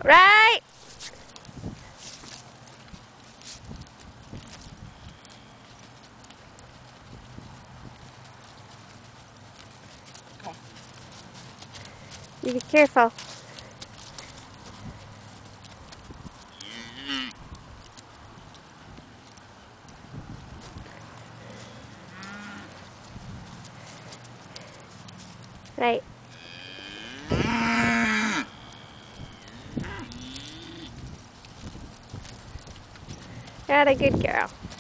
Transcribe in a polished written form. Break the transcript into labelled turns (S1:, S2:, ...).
S1: Right.
S2: Okay.
S1: You be careful. Right. Not a good girl.